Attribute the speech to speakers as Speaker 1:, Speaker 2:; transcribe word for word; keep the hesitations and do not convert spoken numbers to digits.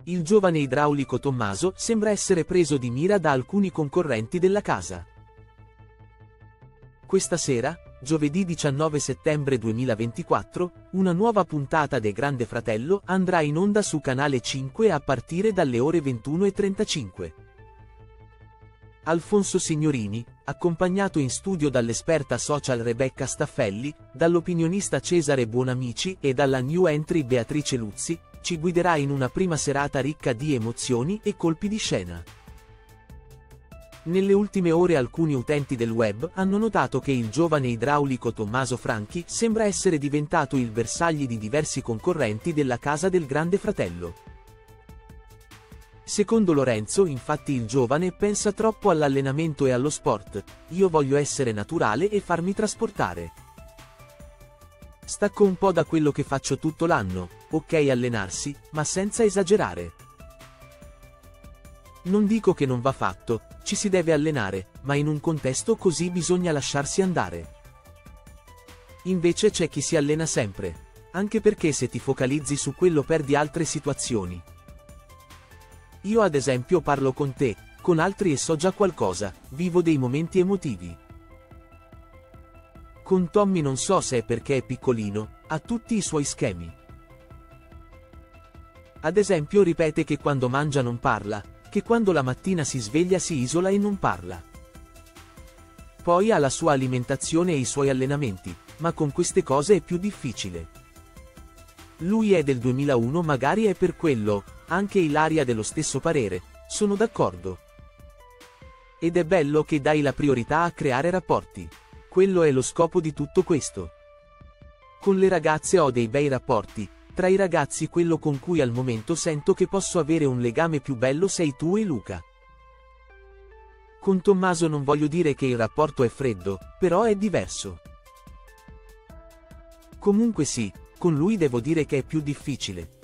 Speaker 1: Il giovane idraulico Tommaso sembra essere preso di mira da alcuni concorrenti della casa. Questa sera, giovedì diciannove settembre duemilaventiquattro, una nuova puntata de Grande Fratello andrà in onda su Canale cinque a partire dalle ore ventuno e trentacinque. Alfonso Signorini, accompagnato in studio dall'esperta social Rebecca Staffelli, dall'opinionista Cesare Buonamici e dalla new entry Beatrice Luzzi, ci guiderà in una prima serata ricca di emozioni e colpi di scena. Nelle ultime ore alcuni utenti del web hanno notato che il giovane idraulico Tommaso Franchi sembra essere diventato il bersaglio di diversi concorrenti della casa del Grande Fratello. Secondo Lorenzo, infatti, il giovane pensa troppo all'allenamento e allo sport: io voglio essere naturale e farmi trasportare. Stacco un po' da quello che faccio tutto l'anno, ok allenarsi, ma senza esagerare. Non dico che non va fatto, ci si deve allenare, ma in un contesto così bisogna lasciarsi andare. Invece c'è chi si allena sempre, anche perché se ti focalizzi su quello perdi altre situazioni. Io ad esempio parlo con te, con altri e so già qualcosa, vivo dei momenti emotivi. Con Tommy non so se è perché è piccolino, ha tutti i suoi schemi. Ad esempio ripete che quando mangia non parla, che quando la mattina si sveglia si isola e non parla. Poi ha la sua alimentazione e i suoi allenamenti, ma con queste cose è più difficile. Lui è del duemilauno, magari è per quello, anche Ilaria dello stesso parere, sono d'accordo. Ed è bello che dai la priorità a creare rapporti. Quello è lo scopo di tutto questo. Con le ragazze ho dei bei rapporti. Tra i ragazzi quello con cui al momento sento che posso avere un legame più bello sei tu e Luca. Con Tommaso non voglio dire che il rapporto è freddo, però è diverso. Comunque sì, con lui devo dire che è più difficile.